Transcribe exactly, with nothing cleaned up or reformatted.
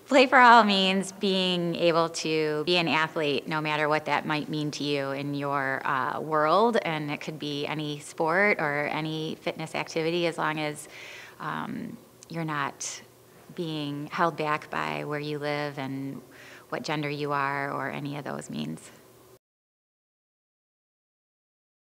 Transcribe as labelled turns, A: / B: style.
A: Play for all means being able to be an athlete, no matter what that might mean to you in your uh, world, and it could be any sport or any fitness activity, as long as um, you're not being held back by where you live and what gender you are or any of those means.